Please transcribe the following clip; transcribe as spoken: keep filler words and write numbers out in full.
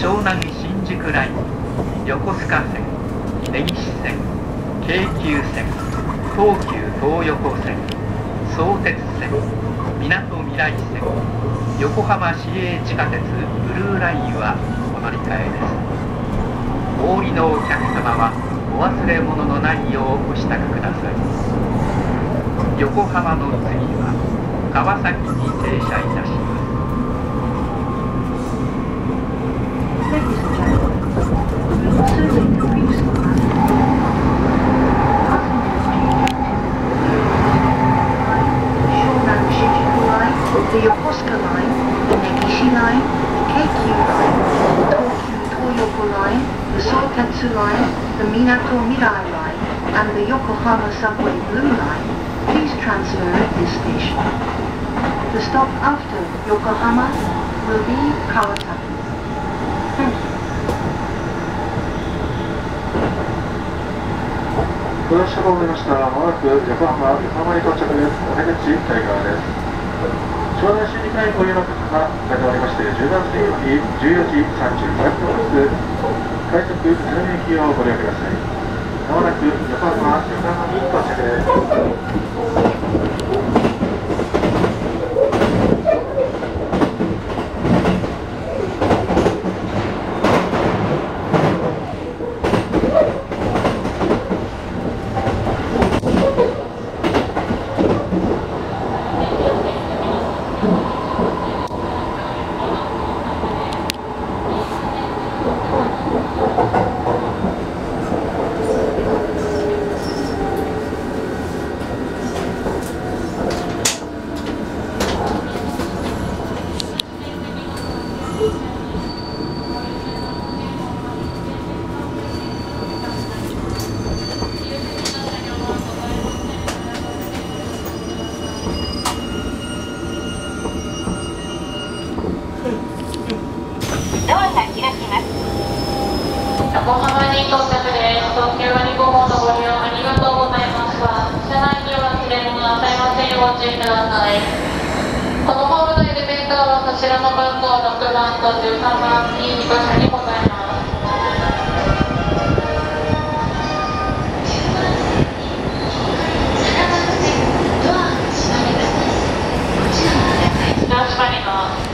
湘南新宿ライン、横須賀線、根岸線、京急線、東急東横線、相鉄線、みなとみらい線、横浜市営地下鉄ブルーラインはお乗り換えです。お降りのお客様はお忘れ物のないようお支度ください。横浜の次は川崎に停車いたします。 The Yokosuka Line, the Negishi Line, the Keikyu Line, the Tokyu Toyoko Line, the Sotetsu Line, the Minato Mirai Line, and the Yokohama Subway Blue Line, please transfer at this station. The stop after Yokohama will be Kawasaki. Thank you. ご乗車が終わりました。まもなく横浜、横浜に到着です。お出口左側です。湘南新宿ラインご利用の方が始まりまして、じゅうだん線よりじゅうよじさんじゅうごふんです。快速津波駅をご利用ください。まもなく横浜、横浜に到着です。 横浜に到着です。東京にご号のご利用ありがとうございました。車内に忘れ物なさいませんようご注意ください。このホームのエレベーターはこちらの番号ろくばんとじゅうさんばんににか所にございます。よろしくお願いします。